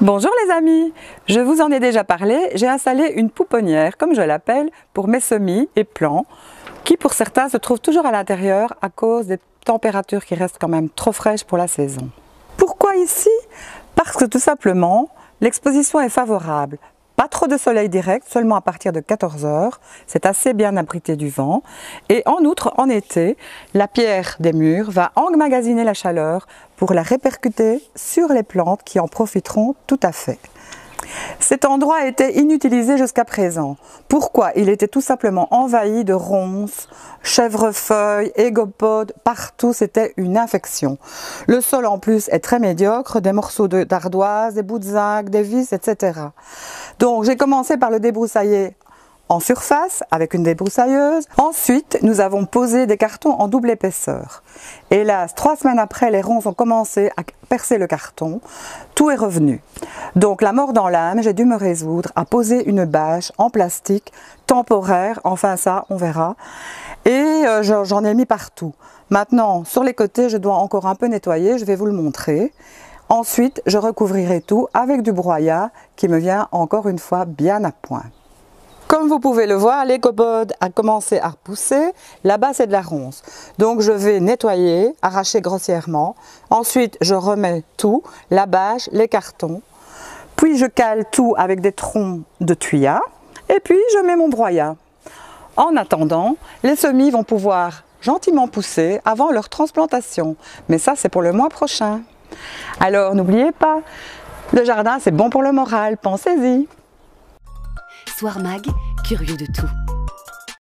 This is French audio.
Bonjour les amis, je vous en ai déjà parlé, j'ai installé une pouponnière, comme je l'appelle, pour mes semis et plants, qui pour certains se trouvent toujours à l'intérieur à cause des températures qui restent quand même trop fraîches pour la saison. Pourquoi ici? Parce que tout simplement, l'exposition est favorable. Pas trop de soleil direct, seulement à partir de 14 heures, c'est assez bien abrité du vent. Et en outre, en été, la pierre des murs va emmagasiner la chaleur pour la répercuter sur les plantes qui en profiteront tout à fait. Cet endroit était inutilisé jusqu'à présent. Pourquoi? Il était tout simplement envahi de ronces, chèvrefeuilles, égopodes, partout c'était une infection. Le sol en plus est très médiocre, des morceaux d'ardoise, des bouts de zinc, des vis, etc. Donc j'ai commencé par le débroussailler en surface avec une débroussailleuse. Ensuite, nous avons posé des cartons en double épaisseur. Hélas, 3 semaines après, les ronces ont commencé à percer le carton. Tout est revenu. Donc la mort dans l'âme, j'ai dû me résoudre à poser une bâche en plastique temporaire. Enfin ça, on verra. Et j'en ai mis partout. Maintenant, sur les côtés, je dois encore un peu nettoyer. Je vais vous le montrer. Ensuite, je recouvrirai tout avec du broyat qui me vient encore une fois bien à point. Comme vous pouvez le voir, l'écobode a commencé à repousser. Là-bas, c'est de la ronce. Donc, je vais nettoyer, arracher grossièrement. Ensuite, je remets tout, la bâche, les cartons. Puis, je cale tout avec des troncs de thuya. Et puis, je mets mon broyat. En attendant, les semis vont pouvoir gentiment pousser avant leur transplantation. Mais ça, c'est pour le mois prochain. Alors, n'oubliez pas, le jardin, c'est bon pour le moral. Pensez-y. Soir Mag, curieux de tout.